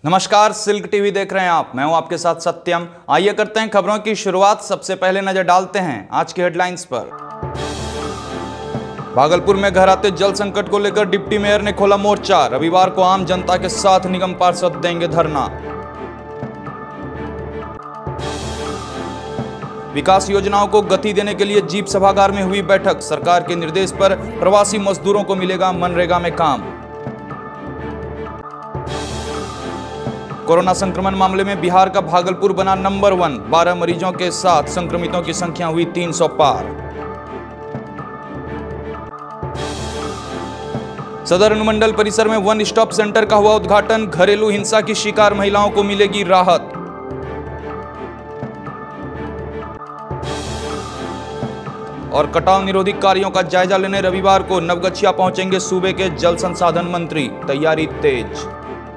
नमस्कार, silk TV देख रहे हैं आप। मैं हूं आपके साथ सत्यम। आइए करते हैं खबरों की शुरुआत। सबसे पहले नजर डालते हैं आज की हेडलाइंस पर। भागलपुर में घर आते जल संकट को लेकर डिप्टी मेयर ने खोला मोर्चा। रविवार को आम जनता के साथ निगम पार्षद देंगे धरना। विकास योजनाओं को गति देने के लिए जीप सभागार में हुई बैठक। सरकार के निर्देश पर प्रवासी मजदूरों को मिलेगा मनरेगा में काम। कोरोना संक्रमण मामले में बिहार का भागलपुर बना नंबर 1। 12 मरीजों के साथ संक्रमितों की संख्या हुई 300 पार। सदर अनुमंडल परिसर में वन स्टॉप सेंटर का हुआ उद्घाटन। घरेलू हिंसा की शिकार महिलाओं को मिलेगी राहत। और कटाव निरोधी कार्यों का जायजा लेने रविवार को नवगछिया पहुंचेंगे सूबे के जल संसाधन मंत्री। तैयारी तेज।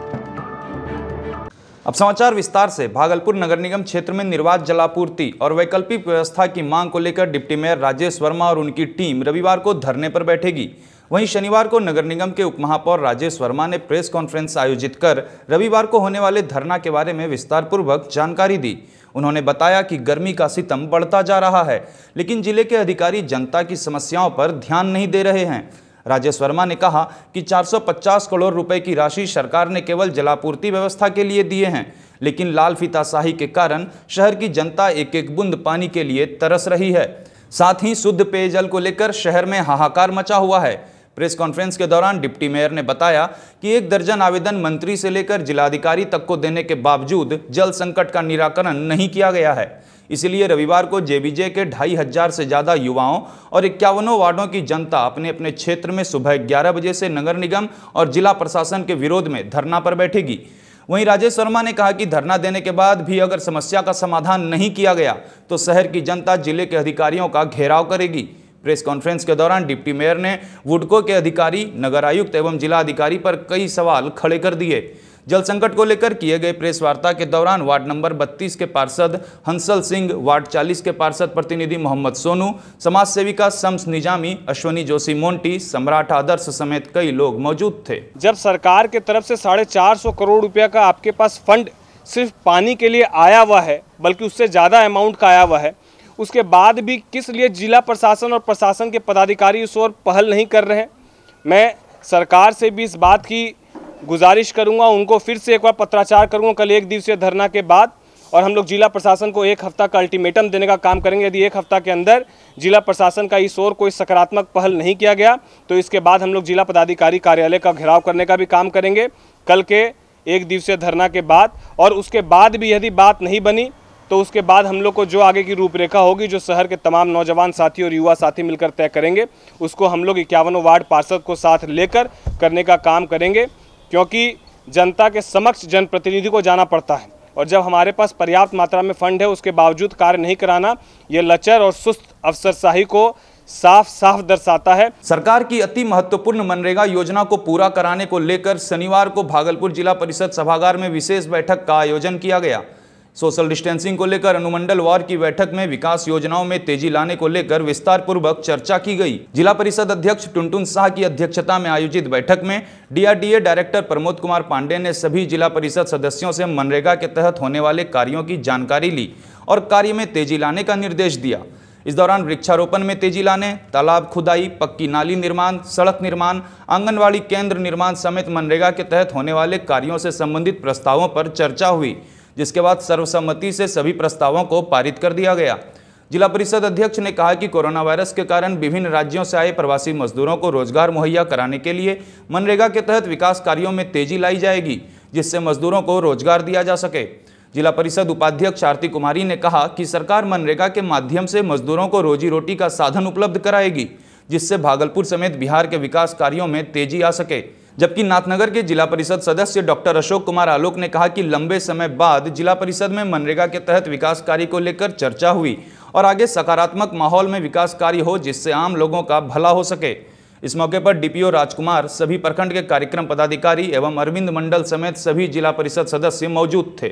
अब समाचार विस्तार से। भागलपुर नगर निगम क्षेत्र में निर्वात जलापूर्ति और वैकल्पिक व्यवस्था की मांग को लेकर डिप्टी मेयर राजेश वर्मा और उनकी टीम रविवार को धरने पर बैठेगी। वहीं शनिवार को नगर निगम के उपमहापौर राजेश वर्मा ने प्रेस कॉन्फ्रेंस आयोजित कर रविवार को होने वाले धरना के बारे में विस्तारपूर्वक जानकारी दी। उन्होंने बताया कि गर्मी का सितम बढ़ता जा रहा है, लेकिन जिले के अधिकारी जनता की समस्याओं पर ध्यान नहीं दे रहे हैं। राजेश वर्मा ने कहा कि 450 करोड़ रुपए की राशि सरकार ने केवल जलापूर्ति व्यवस्था के लिए दिए हैं, लेकिन लाल फीताशाही के कारण शहर की जनता एक एक बूंद पानी के लिए तरस रही है। साथ ही शुद्ध पेयजल को लेकर शहर में हाहाकार मचा हुआ है। प्रेस कॉन्फ्रेंस के दौरान डिप्टी मेयर ने बताया कि 1 दर्जन आवेदन मंत्री से लेकर जिलाधिकारी तक को देने के बावजूद जल संकट का निराकरण नहीं किया गया है। इसलिए रविवार को जेबीजे के 2500 से ज़्यादा युवाओं और 51 वार्डों की जनता अपने अपने क्षेत्र में सुबह 11 बजे से नगर निगम और जिला प्रशासन के विरोध में धरना पर बैठेगी। वहीं राजेश वर्मा ने कहा कि धरना देने के बाद भी अगर समस्या का समाधान नहीं किया गया तो शहर की जनता जिले के अधिकारियों का घेराव करेगी। प्रेस कॉन्फ्रेंस के दौरान डिप्टी मेयर ने वुडको के अधिकारी, नगर आयुक्त एवं जिला अधिकारी पर कई सवाल खड़े कर दिए। जल संकट को लेकर किए गए प्रेस वार्ता के दौरान वार्ड नंबर 32 के पार्षद हंसल सिंह, वार्ड 40 के पार्षद प्रतिनिधि मोहम्मद सोनू, समाज सेविका शम्स निजामी, अश्वनी जोशी मोंटी, सम्राट आदर्श समेत कई लोग मौजूद थे। जब सरकार के तरफ से 450 करोड़ रुपया का आपके पास फंड सिर्फ पानी के लिए आया हुआ है, बल्कि उससे ज़्यादा अमाउंट का आया हुआ है, उसके बाद भी किस लिए जिला प्रशासन और प्रशासन के पदाधिकारी उस ओर पहल नहीं कर रहे हैं? मैं सरकार से भी इस बात की गुजारिश करूंगा, उनको फिर से एक बार पत्राचार करूंगा कल 1 दिवसीय धरना के बाद, और हम लोग जिला प्रशासन को 1 हफ्ता का अल्टीमेटम देने का काम करेंगे। यदि 1 हफ्ता के अंदर जिला प्रशासन का इस ओर कोई सकारात्मक पहल नहीं किया गया तो इसके बाद हम लोग जिला पदाधिकारी कार्यालय का घेराव करने का भी काम करेंगे कल के 1 दिवसीय धरना के बाद। और उसके बाद भी यदि बात नहीं बनी तो उसके बाद हम लोग को जो आगे की रूपरेखा होगी, जो शहर के तमाम नौजवान साथी और युवा साथी मिलकर तय करेंगे, उसको हम लोग 51 वार्ड पार्षद को साथ लेकर करने का काम करेंगे। क्योंकि जनता के समक्ष जनप्रतिनिधि को जाना पड़ता है, और जब हमारे पास पर्याप्त मात्रा में फंड है उसके बावजूद कार्य नहीं कराना, ये लचर और सुस्त अफसरशाही को साफ साफ दर्शाता है। सरकार की अति महत्वपूर्ण मनरेगा योजना को पूरा कराने को लेकर शनिवार को भागलपुर जिला परिषद सभागार में विशेष बैठक का आयोजन किया गया। सोशल डिस्टेंसिंग को लेकर अनुमंडल वार की बैठक में विकास योजनाओं में तेजी लाने को लेकर विस्तार पूर्वक चर्चा की गई। जिला परिषद अध्यक्ष टुनटुन शाह की अध्यक्षता में आयोजित बैठक में डीआरडीए डायरेक्टर प्रमोद कुमार पांडे ने सभी जिला परिषद सदस्यों से मनरेगा के तहत होने वाले कार्यों की जानकारी ली और कार्य में तेजी लाने का निर्देश दिया। इस दौरान वृक्षारोपण में तेजी लाने, तालाब खुदाई, पक्की नाली निर्माण, सड़क निर्माण, आंगनवाड़ी केंद्र निर्माण समेत मनरेगा के तहत होने वाले कार्यों से संबंधित प्रस्तावों पर चर्चा हुई, जिसके बाद सर्वसम्मति से सभी प्रस्तावों को पारित कर दिया गया। जिला परिषद अध्यक्ष ने कहा कि कोरोना वायरस के कारण विभिन्न राज्यों से आए प्रवासी मजदूरों को रोजगार मुहैया कराने के लिए मनरेगा के तहत विकास कार्यों में तेजी लाई जाएगी, जिससे मजदूरों को रोजगार दिया जा सके। जिला परिषद उपाध्यक्ष आरती कुमारी ने कहा कि सरकार मनरेगा के माध्यम से मजदूरों को रोजी रोटी का साधन उपलब्ध कराएगी, जिससे भागलपुर समेत बिहार के विकास कार्यों में तेजी आ सके। जबकि नाथनगर के जिला परिषद सदस्य डॉक्टर अशोक कुमार आलोक ने कहा कि लंबे समय बाद जिला परिषद में मनरेगा के तहत विकास कार्य को लेकर चर्चा हुई और आगे सकारात्मक माहौल में विकास कार्य हो, जिससे आम लोगों का भला हो सके। इस मौके पर डीपीओ राजकुमार, सभी प्रखंड के कार्यक्रम पदाधिकारी एवं अरविंद मंडल समेत सभी जिला परिषद सदस्य मौजूद थे।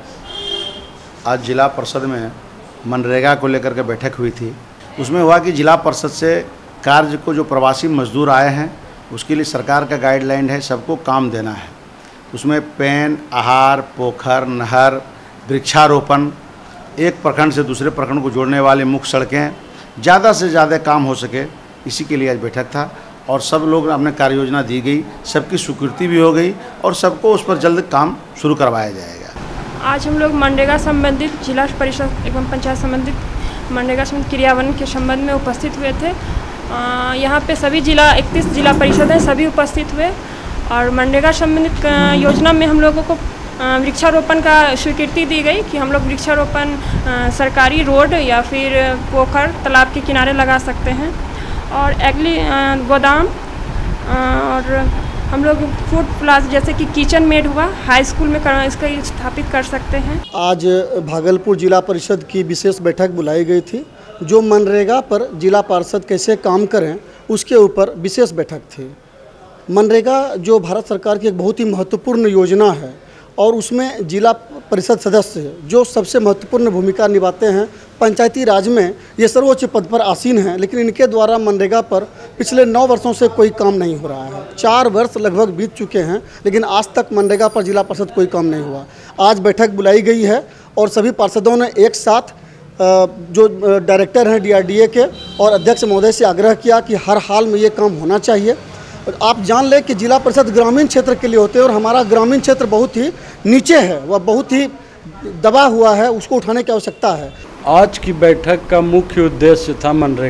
आज जिला परिषद में मनरेगा को लेकर के बैठक हुई थी। उसमें हुआ कि जिला परिषद से कार्य को जो प्रवासी मजदूर आए हैं उसके लिए सरकार का गाइडलाइन है सबको काम देना है। उसमें पेन, आहार, पोखर, नहर, वृक्षारोपण, एक प्रखंड से दूसरे प्रखंड को जोड़ने वाले मुख्य सड़कें, ज़्यादा से ज़्यादा काम हो सके, इसी के लिए आज बैठक था। और सब लोग अपने कार्य योजना दी गई, सबकी स्वीकृति भी हो गई और सबको उस पर जल्द काम शुरू करवाया जाएगा। आज हम लोग मनरेगा संबंधित जिला परिषद एवं पंचायत संबंधित मनरेगा संबंधित क्रियान्वयन के संबंध में उपस्थित हुए थे। यहाँ पे सभी 31 जिला परिषद हैं, सभी उपस्थित हुए और मनरेगा संबंधित योजना में हम लोगों को वृक्षारोपण का स्वीकृति दी गई कि हम लोग वृक्षारोपण सरकारी रोड या फिर पोखर, तालाब के किनारे लगा सकते हैं और अगली गोदाम और हम लोग फूड प्लाजा जैसे कि किचन मेड हुआ, हाई स्कूल में इसका स्थापित कर सकते हैं। आज भागलपुर जिला परिषद की विशेष बैठक बुलाई गई थी, जो मनरेगा पर जिला पार्षद कैसे काम करें उसके ऊपर विशेष बैठक थी। मनरेगा जो भारत सरकार की एक बहुत ही महत्वपूर्ण योजना है और उसमें जिला परिषद सदस्य जो सबसे महत्वपूर्ण भूमिका निभाते हैं, पंचायती राज में ये सर्वोच्च पद पर आसीन हैं, लेकिन इनके द्वारा मनरेगा पर पिछले 9 वर्षों से कोई काम नहीं हो रहा है। 4 वर्ष लगभग बीत चुके हैं, लेकिन आज तक मनरेगा पर जिला परिषद कोई काम नहीं हुआ। आज बैठक बुलाई गई है और सभी पार्षदों ने एक साथ जो डायरेक्टर हैं DRDA के और अध्यक्ष महोदय से आग्रह किया कि हर हाल में ये काम होना चाहिए। आप जान लें कि जिला परिषद ग्रामीण क्षेत्र के लिए होते हैं और हमारा ग्रामीण क्षेत्र बहुत ही नीचे है, वह बहुत ही दबा हुआ है, उसको उठाने की आवश्यकता है। आज की बैठक का मुख्य उद्देश्य था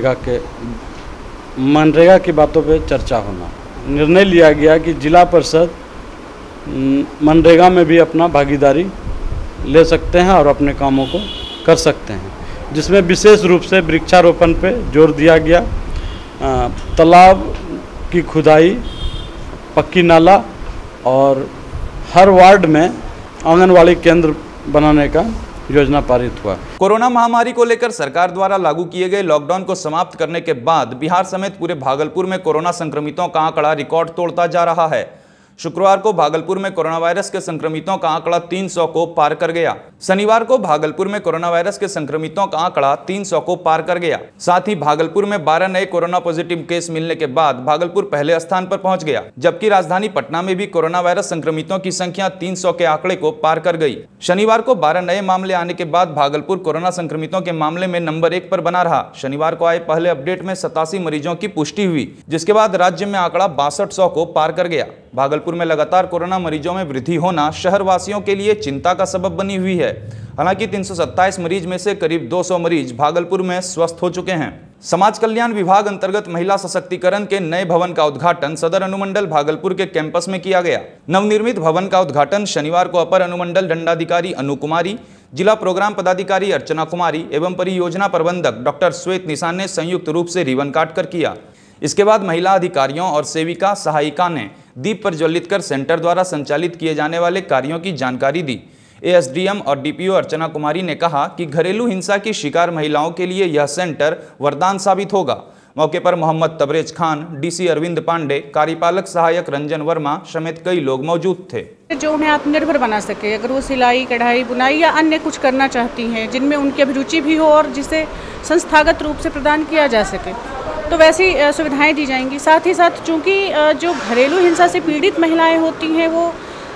मनरेगा की बातों पे चर्चा होना। निर्णय लिया गया कि जिला परिषद मनरेगा में भी अपना भागीदारी ले सकते हैं और अपने कामों को कर सकते हैं, जिसमें विशेष रूप से वृक्षारोपण पे जोर दिया गया, तालाब की खुदाई, पक्की नाला और हर वार्ड में आंगनवाड़ी केंद्र बनाने का योजना पारित हुआ। कोरोना महामारी को लेकर सरकार द्वारा लागू किए गए लॉकडाउन को समाप्त करने के बाद बिहार समेत पूरे भागलपुर में कोरोना संक्रमितों का आंकड़ा रिकॉर्ड तोड़ता जा रहा है। शुक्रवार को भागलपुर में कोरोना वायरस के संक्रमितों का आंकड़ा 300 को पार कर गया। शनिवार को भागलपुर में कोरोना वायरस के संक्रमितों का आंकड़ा 300 को पार कर गया। साथ ही भागलपुर में 12 नए कोरोना पॉजिटिव केस मिलने के बाद भागलपुर पहले स्थान पर पहुंच गया, जबकि राजधानी पटना में भी कोरोना वायरस संक्रमितों की संख्या 300 के आंकड़े को पार कर गई। शनिवार को 12 नए मामले आने के बाद भागलपुर कोरोना संक्रमितों के मामले में नंबर 1 पर बना रहा। शनिवार को आए पहले अपडेट में 87 मरीजों की पुष्टि हुई, जिसके बाद राज्य में आंकड़ा 6200 को पार कर गया। भागलपुर में लगातार कोरोना मरीजों में वृद्धि होना शहर वासियों के लिए चिंता का सबब बनी हुई है। हालांकि 327 मरीज में से करीब 200 मरीज भागलपुर में स्वस्थ हो चुके हैं। समाज कल्याण विभाग अंतर्गत महिला सशक्तिकरण के नए भवन का उद्घाटन सदर अनुमंडल भागलपुर के कैंपस में किया गया। नवनिर्मित भवन का उद्घाटन शनिवार को अपर अनुमंडल दंडाधिकारी अनु कुमारी, जिला प्रोग्राम पदाधिकारी अर्चना कुमारी एवं परियोजना प्रबंधक डॉक्टर श्वेत निशान ने संयुक्त रूप से रिबन काट कर किया। इसके बाद महिला अधिकारियों और सेविका सहायिका ने दीप प्रज्वलित कर सेंटर द्वारा संचालित किए जाने वाले कार्यों की जानकारी दी। ASDM और DPO अर्चना कुमारी ने कहा कि घरेलू हिंसा की शिकार महिलाओं के लिए यह सेंटर वरदान साबित होगा। मौके पर मोहम्मद तबरेज खान, DC अरविंद पांडे, कार्यपालक सहायक रंजन वर्मा समेत कई लोग मौजूद थे। जो उन्हें आत्मनिर्भर बना सके, अगर वो सिलाई, कढ़ाई, बुनाई या अन्य कुछ करना चाहती हैं जिनमें उनकी अभिरुचि भी हो और जिसे संस्थागत रूप से प्रदान किया जा सके, तो वैसी सुविधाएं दी जाएंगी। साथ ही साथ चूँकि जो घरेलू हिंसा से पीड़ित महिलाएं होती हैं वो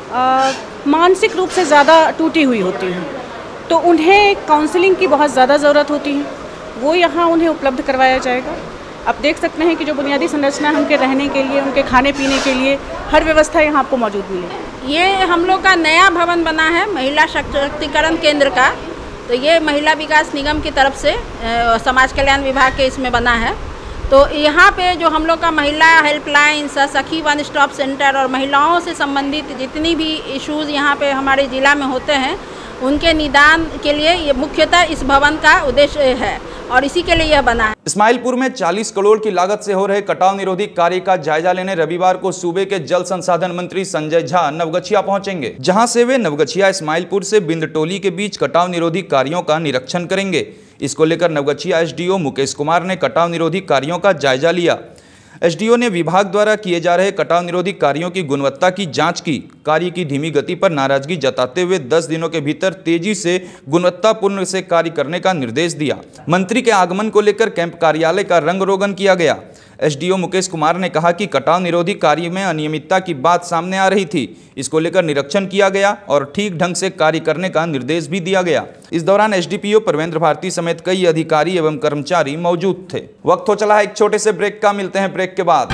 मानसिक रूप से ज़्यादा टूटी हुई होती हैं, तो उन्हें काउंसलिंग की बहुत ज़्यादा ज़रूरत होती है, वो यहाँ उन्हें उपलब्ध करवाया जाएगा। आप देख सकते हैं कि जो बुनियादी संरचना उनके रहने के लिए, उनके खाने पीने के लिए हर व्यवस्था यहाँ आपको मौजूद मिलेगी। ये हम लोग का नया भवन बना है महिला सशक्तिकरण केंद्र का, तो ये महिला विकास निगम की तरफ से समाज कल्याण विभाग के इसमें बना है। तो यहाँ पे जो हम लोग का महिला हेल्पलाइन, सखी वन स्टॉप सेंटर और महिलाओं से संबंधित जितनी भी इश्यूज़ यहाँ पे हमारे ज़िला में होते हैं, उनके निदान के लिए ये मुख्यतः इस भवन का उद्देश्य है और इसी के लिए यह बना है। इस्माइलपुर में 40 करोड़ की लागत से हो रहे कटाव निरोधी कार्य का जायजा लेने रविवार को सूबे के जल संसाधन मंत्री संजय झा नवगछिया पहुंचेंगे, जहां से वे नवगछिया इस्माइलपुर से बिंदटोली के बीच कटाव निरोधी कार्यों का निरीक्षण करेंगे। इसको लेकर नवगछिया SDO मुकेश कुमार ने कटाव निरोधी कार्यों का जायजा लिया। SDO ने विभाग द्वारा किए जा रहे कटाव निरोधी कार्यों की गुणवत्ता की जांच की। कार्य की धीमी गति पर नाराजगी जताते हुए 10 दिनों के भीतर तेजी से गुणवत्तापूर्ण से कार्य करने का निर्देश दिया। मंत्री के आगमन को लेकर कैंप कार्यालय का रंग रोगन किया गया। एसडीओ मुकेश कुमार ने कहा कि कटाव निरोधी कार्य में अनियमितता की बात सामने आ रही थी। इसको लेकर निरीक्षण किया गया और ठीक ढंग से कार्य करने का निर्देश भी दिया गया। इस दौरान एसडीपीओ परवेंद्र भारती समेत कई अधिकारी एवं कर्मचारी मौजूद थे। वक्त हो चला है एक छोटे से ब्रेक का, मिलते हैं ब्रेक के बाद।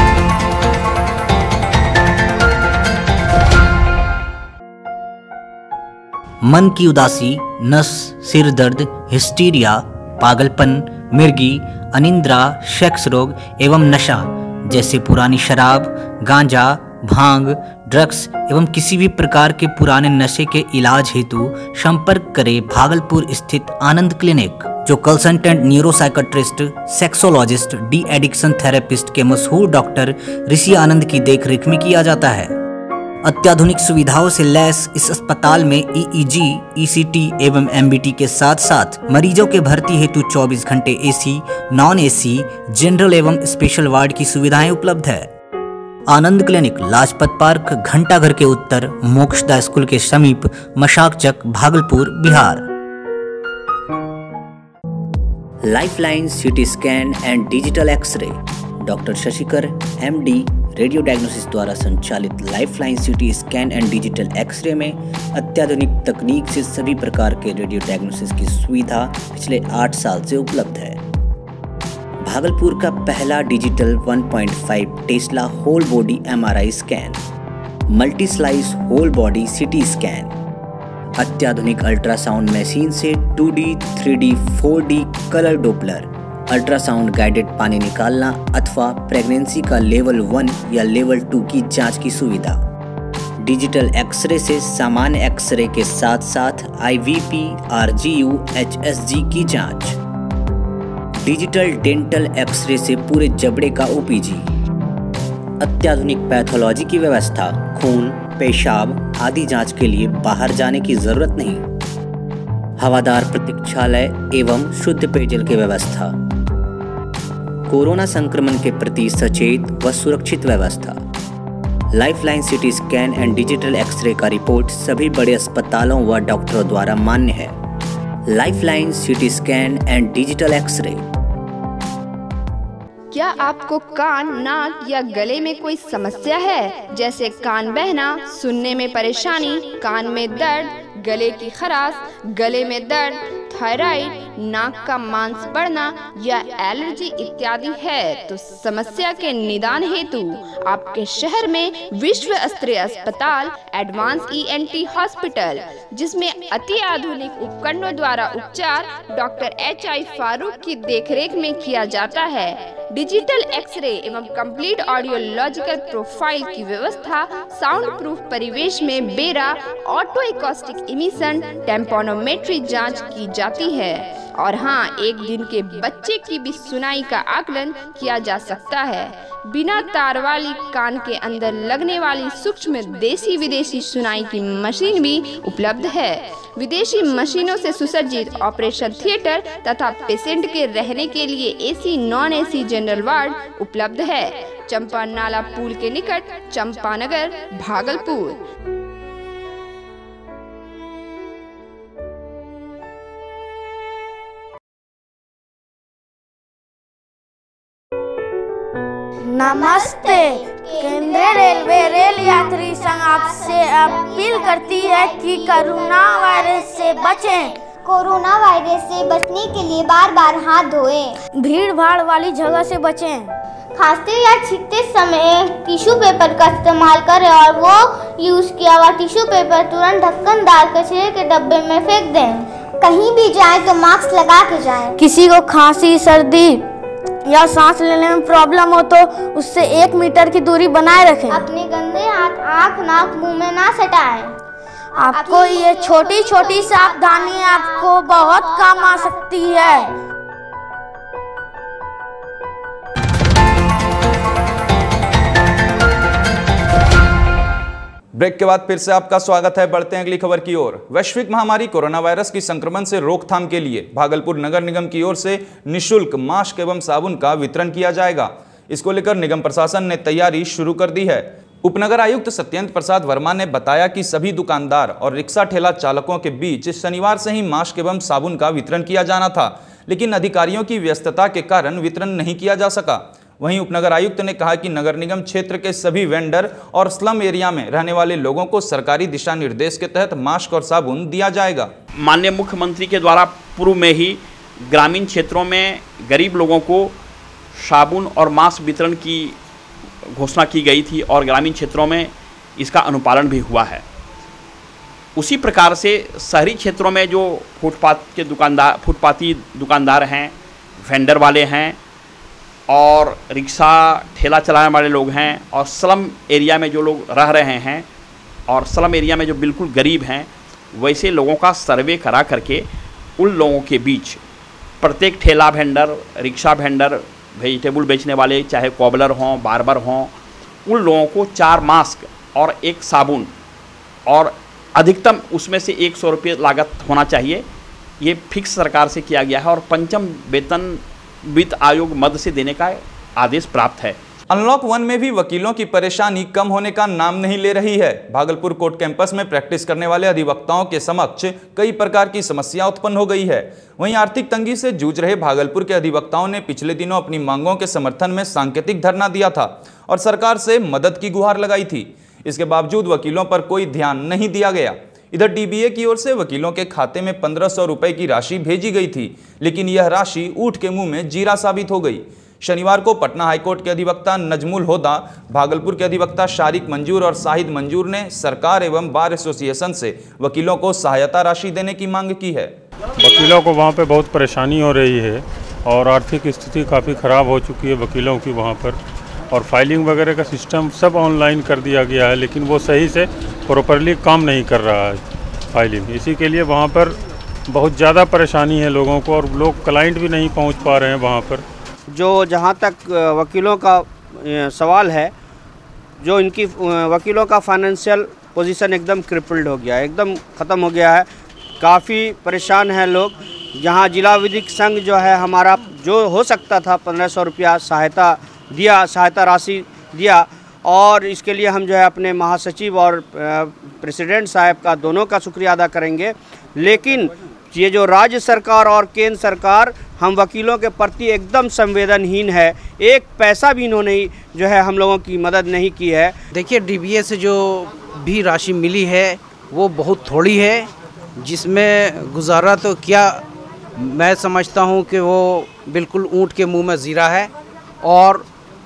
मन की उदासी, नस, सिर दर्द, हिस्टीरिया, पागलपन, मिर्गी, अनिद्रा, सेक्स रोग एवं नशा जैसे पुरानी शराब, गांजा, भांग, ड्रग्स एवं किसी भी प्रकार के पुराने नशे के इलाज हेतु संपर्क करें भागलपुर स्थित आनंद क्लिनिक, जो consultant neuropsychiatrist, sexologist, de addiction therapist के मशहूर डॉक्टर ऋषि आनंद की देखरेख में किया जाता है। अत्याधुनिक सुविधाओं से लैस इस अस्पताल में ईईजी, ईसीटी एवं एमबीटी के साथ साथ मरीजों के भर्ती हेतु 24 घंटे एसी, नॉन एसी, जनरल एवं स्पेशल वार्ड की सुविधाएं उपलब्ध है। आनंद क्लिनिक लाजपत पार्क, घंटाघर के उत्तर, मोक्षदा स्कूल के समीप, Mashakchak, Bhagalpur, Bihar. Lifeline CT scan and digital x ray, doctor Shashikar MD radio diagnosis द्वारा संचालित lifeline CT scan and digital x ray में अत्याधुनिक तकनीक से सभी प्रकार के रेडियो डायग्नोसिस की सुविधा पिछले 8 साल से उपलब्ध है। भागलपुर का पहला digital 1.5 tesla whole body MRI scan, multi slice whole body CT scan, अत्याधुनिक अल्ट्रासाउंड मशीन से 2D, 3D, 4D colour Doppler, ultrasound guided पानी निकालना अथवा प्रेगनेंसी का लेवल 1 या लेवल 2 की जांच की सुविधा। डिजिटल एक्सरे से सामान्य एक्सरे के साथ साथ IVP, RGU, HSG की जांच। डिजिटल डेंटल एक्सरे से पूरे जबड़े का OPG। अत्याधुनिक पैथोलॉजी की व्यवस्था, खून, पेशाब आदि जांच के लिए बाहर जाने की जरूरत नहीं। हवादार प्रतीक्षालय एवं शुद्ध पेयजल की व्यवस्था। कोरोना संक्रमण के प्रति सचेत व सुरक्षित व्यवस्था। Lifeline CT scan and digital x ray का रिपोर्ट सभी बड़े अस्पतालों व डॉक्टरों द्वारा मान्य है। Lifeline CT scan and digital x ray. क्या आपको कान, नाक या गले में कोई समस्या है, जैसे कान बहना, सुनने में परेशानी, कान में दर्द, गले की खराश, गले में दर्द, थायराइड, नाक का मांस बढ़ना या एलर्जी इत्यादि है, तो समस्या के निदान हेतु आपके शहर में विश्व स्तरीय अस्पताल एडवांस ENT हॉस्पिटल, जिसमें अति आधुनिक उपकरणों द्वारा उपचार डॉक्टर HI फारूक की देखरेख में किया जाता है। डिजिटल एक्सरे एवं कंप्लीट ऑडियोलॉजिकल प्रोफाइल की व्यवस्था, साउंड प्रूफ परिवेश में बेरा, ऑटो एकॉस्टिक इमिशन, टेम्पोनोमेट्री जांच की जाती है। और हाँ, एक दिन के बच्चे की भी सुनाई का आकलन किया जा सकता है। बिना तार वाली कान के अंदर लगने वाली सूक्ष्म देसी विदेशी सुनाई की मशीन भी उपलब्ध है। विदेशी मशीनों से सुसज्जित ऑपरेशन थिएटर तथा पेशेंट के रहने के लिए AC, non AC general ward उपलब्ध है। चंपा नाला पुल के निकट, चंपानगर, भागलपुर। नमस्ते। केंद्रीय रेलवे रेल यात्री संघ आपसे अपील करती है कि कोरोना वायरस से बचें। कोरोना वायरस से बचने के लिए बार बार हाथ धोएं। भीड़ भाड़ वाली जगह से बचें। खांसते या छींकते समय टिश्यू पेपर का इस्तेमाल करें और वो यूज किया हुआ टिश्यू पेपर तुरंत ढक्कनदार कचरे के डब्बे में फेंक दें। कहीं भी जाएं तो मास्क लगा के जाएं। किसी को खांसी, सर्दी या सांस लेने में प्रॉब्लम हो तो उससे 1 मीटर की दूरी बनाए रखें। अपने गंदे हाथ आँख, नाक, मुंह में ना सटाएं। आपको ये छोटी छोटी सावधानी आपको बहुत काम आ सकती है। ब्रेक के बाद फिर से आपका स्वागत है। बढ़ते हैं अगली खबर की ओर। वैश्विक महामारी कोरोना वायरस की संक्रमण से रोकथाम के लिए भागलपुर नगर निगम की ओर से निःशुल्क मास्क एवं साबुन का वितरण किया जाएगा। इसको लेकर निगम प्रशासन ने तैयारी शुरू कर दी है। उपनगर आयुक्त सत्येंद्र प्रसाद वर्मा ने बताया कि सभी दुकानदार और रिक्शा ठेला चालकों के बीच शनिवार से ही मास्क एवं साबुन का वितरण किया जाना था, लेकिन अधिकारियों की व्यस्तता के कारण वितरण नहीं किया जा सका। वहीं उपनगर आयुक्त ने कहा कि नगर निगम क्षेत्र के सभी वेंडर और स्लम एरिया में रहने वाले लोगों को सरकारी दिशा निर्देश के तहत मास्क और साबुन दिया जाएगा। माननीय मुख्यमंत्री के द्वारा पूर्व में ही ग्रामीण क्षेत्रों में गरीब लोगों को साबुन और मास्क वितरण की घोषणा की गई थी और ग्रामीण क्षेत्रों में इसका अनुपालन भी हुआ है। उसी प्रकार से शहरी क्षेत्रों में जो फुटपाती दुकानदार हैं, वेंडर वाले हैं और रिक्शा ठेला चलाने वाले लोग हैं और स्लम एरिया में जो लोग रह रहे हैं और स्लम एरिया में जो बिल्कुल गरीब हैं, वैसे लोगों का सर्वे करा करके उन लोगों के बीच प्रत्येक ठेला वेंडर, रिक्शा वेंडर, वेजिटेबल बेचने वाले, चाहे कॉबलर हों, बार्बर हों, उन लोगों को 4 मास्क और 1 साबुन और अधिकतम उसमें से 100 रुपये लागत होना चाहिए, ये फिक्स सरकार से किया गया है और पंचम वेतन वित्त आयोग मद से देने का आदेश प्राप्त है। अनलॉक 1 में भी वकीलों की परेशानी कम होने का नाम नहीं ले रही है। भागलपुर कोर्ट कैंपस में प्रैक्टिस करने वाले अधिवक्ताओं के समक्ष कई प्रकार की समस्या उत्पन्न हो गई है। वहीं आर्थिक तंगी से जूझ रहे भागलपुर के अधिवक्ताओं ने पिछले दिनों अपनी मांगों के समर्थन में सांकेतिक धरना दिया था और सरकार से मदद की गुहार लगाई थी। इसके बावजूद वकीलों पर कोई ध्यान नहीं दिया गया। इधर डीबीए की ओर से वकीलों के खाते में 1500 रुपए की राशि भेजी गई थी, लेकिन यह राशि ऊंट के मुंह में जीरा साबित हो गई। शनिवार को पटना हाईकोर्ट के अधिवक्ता नजमुल होदा, भागलपुर के अधिवक्ता शारिक मंजूर और शाहिद मंजूर ने सरकार एवं बार एसोसिएशन से वकीलों को सहायता राशि देने की मांग की है। वकीलों को वहाँ पे बहुत परेशानी हो रही है और आर्थिक स्थिति काफ़ी ख़राब हो चुकी है वकीलों की वहाँ पर, और फाइलिंग वगैरह का सिस्टम सब ऑनलाइन कर दिया गया है, लेकिन वो सही से प्रॉपरली काम नहीं कर रहा है फाइलिंग। इसी के लिए वहाँ पर बहुत ज़्यादा परेशानी है लोगों को और लोग क्लाइंट भी नहीं पहुँच पा रहे हैं वहाँ पर। जो जहाँ तक वकीलों का सवाल है, जो इनकी वकीलों का फाइनेंशियल पोजीशन एकदम क्रिपल्ड हो गया है, एकदम ख़त्म हो गया है। काफ़ी परेशान हैं लोग। जहाँ जिला विधिक संघ जो है हमारा, जो हो सकता था 1500 रुपया सहायता राशि दिया, और इसके लिए हम जो है अपने महासचिव और प्रेसिडेंट साहब का दोनों का शुक्रिया अदा करेंगे। लेकिन ये जो राज्य सरकार और केंद्र सरकार हम वकीलों के प्रति एकदम संवेदनहीन है। एक पैसा भी इन्होंने जो है हम लोगों की मदद नहीं की है। देखिए, डीबीए से जो भी राशि मिली है वो बहुत थोड़ी है, जिसमें गुजारा तो क्या, मैं समझता हूँ कि वो बिल्कुल ऊँट के मुंह में जीरा है। और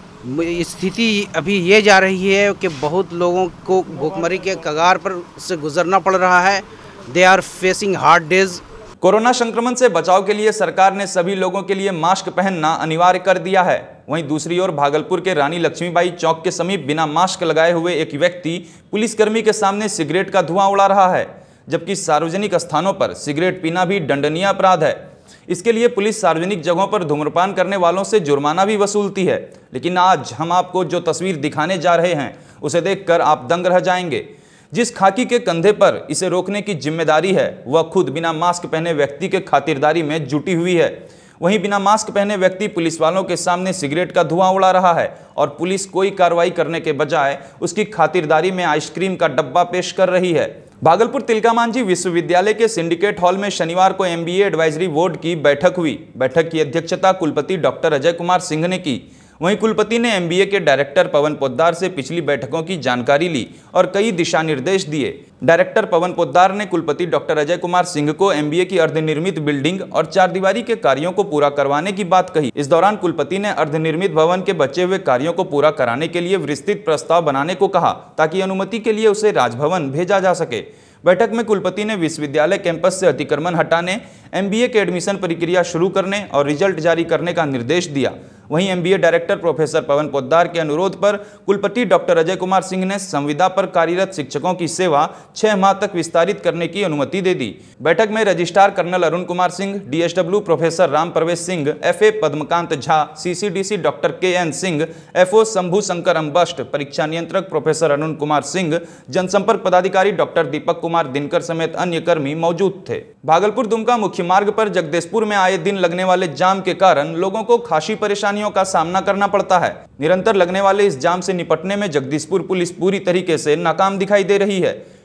स्थिति अभी ये जा रही है कि बहुत लोगों को भूखमरी के कगार पर से गुजरना पड़ रहा है। They are facing hard days. कोरोना संक्रमण से बचाव के लिए सरकार ने सभी लोगों के लिए मास्क पहनना अनिवार्य कर दिया है। वहीं दूसरी ओर भागलपुर के रानी लक्ष्मीबाई चौक के समीप बिना मास्क लगाए हुए एक व्यक्ति पुलिसकर्मी के सामने सिगरेट का धुआं उड़ा रहा है, जबकि सार्वजनिक स्थानों पर सिगरेट पीना भी दंडनीय अपराध है। इसके लिए पुलिस सार्वजनिक जगहों पर धूम्रपान करने वालों से जुर्माना भी वसूलती है। लेकिन आज हम आपको जो तस्वीर दिखाने जा रहे हैं उसे देखकर आप दंग रह जाएंगे। जिस खाकी के कंधे पर इसे रोकने की जिम्मेदारी है, वह खुद बिना मास्क पहने व्यक्ति के खातिरदारी में जुटी हुई है। वहीं बिना मास्क पहने व्यक्ति पुलिस वालों के सामने सिगरेट का धुआं उड़ा रहा है और पुलिस कोई कार्रवाई करने के बजाय उसकी खातिरदारी में आइसक्रीम का डब्बा पेश कर रही है। भागलपुर तिलका मांझी विश्वविद्यालय के सिंडिकेट हॉल में शनिवार को एमबीए एडवाइजरी बोर्ड की बैठक हुई। बैठक की अध्यक्षता कुलपति डॉक्टर अजय कुमार सिंह ने की। वहीं कुलपति ने एमबीए के डायरेक्टर पवन पोद्दार से पिछली बैठकों की जानकारी ली और कई दिशा निर्देश दिए। डायरेक्टर पवन पोद्दार ने कुलपति डॉक्टर अजय कुमार सिंह को एमबीए की अर्धनिर्मित बिल्डिंग और 4 दीवारी के कार्यों को पूरा करवाने की बात कही। इस दौरान कुलपति ने अर्धनिर्मित भवन के बचे हुए कार्यों को पूरा कराने के लिए विस्तृत प्रस्ताव बनाने को कहा, ताकि अनुमति के लिए उसे राजभवन भेजा जा सके। बैठक में कुलपति ने विश्वविद्यालय कैंपस से अतिक्रमण हटाने, एमबीए के एडमिशन प्रक्रिया शुरू करने और रिजल्ट जारी करने का निर्देश दिया। वहीं MBA director professor Pawan Poddar के अनुरोध पर कुलपति डॉक्टर अजय कुमार सिंह ने संविदा पर कार्यरत शिक्षकों की सेवा 6 माह तक विस्तारित करने की अनुमति दे दी। बैठक में registrar colonel Arun Kumar Singh, DSW professor Ram Pravesh Singh, FA Padmakant Jha, CCDC doctor K N Singh, FO Shambhu Shankar Ambasht, परीक्षा नियंत्रक प्रोफेसर अरुण कुमार सिंह, जनसंपर्क पदाधिकारी डॉक्टर दीपक कुमार दिनकर समेत अन्य कर्मी मौजूद थे। भागलपुर दुमका मुख्य मार्ग पर जगदीशपुर में आए दिन लगने वाले जाम के कारण लोगों को खासी परेशानियों का सामना करना पड़ता है। निरंतर लगने वाले इस जाम से निपटने में जगदीशपुर पुलिस पूरी तरीके से नाकाम दिखाई दे रही है।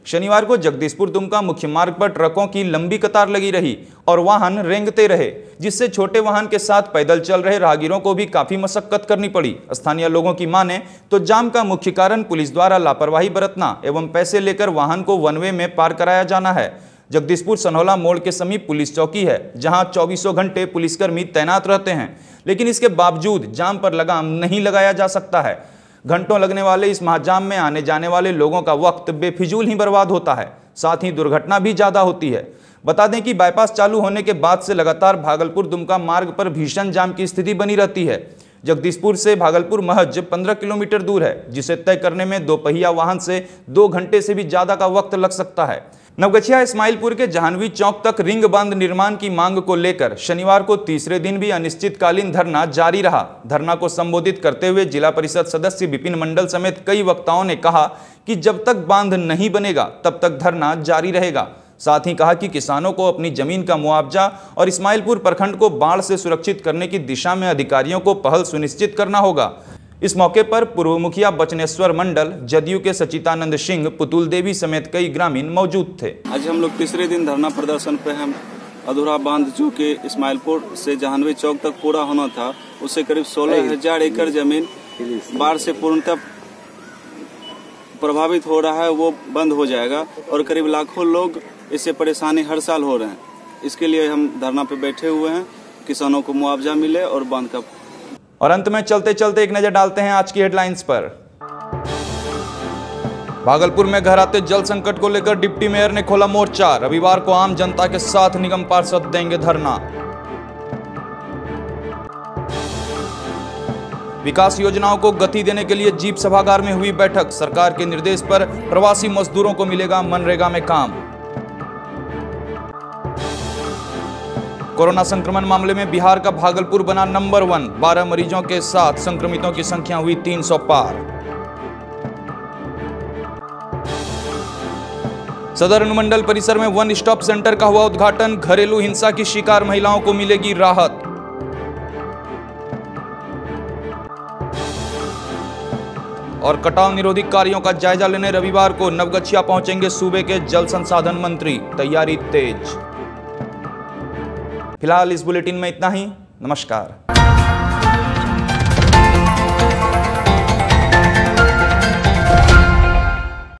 शनिवार को जगदीशपुर दुमका मुख्य मार्ग पर ट्रकों की लंबी कतार लगी रही और वाहन रेंगते रहे, जिससे छोटे वाहन के साथ पैदल चल रहे राहगीरों को भी काफी मशक्कत करनी पड़ी। स्थानीय लोगों की माने तो जाम का मुख्य कारण पुलिस द्वारा लापरवाही बरतना एवं पैसे लेकर वाहन को वन वे में पार कराया जाना है। जगदीशपुर सनहौला मोड़ के समीप पुलिस चौकी है, जहां 24 घंटे पुलिसकर्मी तैनात रहते हैं, लेकिन इसके बावजूद जाम पर लगाम नहीं लगाया जा सकता है। घंटों लगने वाले इस महाजाम में आने जाने वाले लोगों का वक्त बेफिजूल ही बर्बाद होता है, साथ ही दुर्घटना भी ज्यादा होती है। बता दें कि बाईपास चालू होने के बाद से लगातार भागलपुर दुमका मार्ग पर भीषण जाम की स्थिति बनी रहती है। जगदीशपुर से भागलपुर महज 15 किलोमीटर दूर है, जिसे तय करने में दोपहिया वाहन से 2 घंटे से भी ज्यादा का वक्त लग सकता है। नवगछिया इस्माइलपुर के जहानवी चौक तक रिंग बांध निर्माण की मांग को लेकर शनिवार को तीसरे दिन भी अनिश्चितकालीन धरना जारी रहा। धरना को संबोधित करते हुए जिला परिषद सदस्य विपिन मंडल समेत कई वक्ताओं ने कहा कि जब तक बांध नहीं बनेगा तब तक धरना जारी रहेगा। साथ ही कहा कि किसानों को अपनी जमीन का मुआवजा और इस्माइलपुर प्रखंड को बाढ़ से सुरक्षित करने की दिशा में अधिकारियों को पहल सुनिश्चित करना होगा। इस मौके पर पूर्व मुखिया बचनेश्वर मंडल, जदयू के सचितानंद सिंह, पुतुल देवी समेत कई ग्रामीण मौजूद थे। आज हम लोग तीसरे दिन धरना प्रदर्शन पे हम अधूरा बांध जो कि इस्माइलपुर से जहानवी चौक तक पूरा होना था, उससे करीब 16,000 एकड़ जमीन बाढ़ से पूर्णतः प्रभावित हो रहा है, वो बंद हो जाएगा और करीब लाखों लोग इससे परेशानी हर साल हो रहे हैं। इसके लिए हम धरना पे बैठे हुए हैं, किसानों को मुआवजा मिले और बांध का। और अंत में चलते चलते एक नजर डालते हैं आज की हेडलाइंस पर। भागलपुर में घर आते जल संकट को लेकर डिप्टी मेयर ने खोला मोर्चा। रविवार को आम जनता के साथ निगम पार्षद देंगे धरना। विकास योजनाओं को गति देने के लिए जीप सभागार में हुई बैठक। सरकार के निर्देश पर प्रवासी मजदूरों को मिलेगा मनरेगा में काम। कोरोना संक्रमण मामले में बिहार का भागलपुर बना नंबर 1। 12 मरीजों के साथ संक्रमितों की संख्या हुई 300 पार। सदर अनुमंडल परिसर में वन स्टॉप सेंटर का हुआ उद्घाटन। घरेलू हिंसा की शिकार महिलाओं को मिलेगी राहत। और कटाव निरोधी कार्यों का जायजा लेने रविवार को नवगछिया पहुंचेंगे सूबे के जल संसाधन मंत्री। तैयारी तेज। फिलहाल इस बुलेटिन में इतना ही। नमस्कार।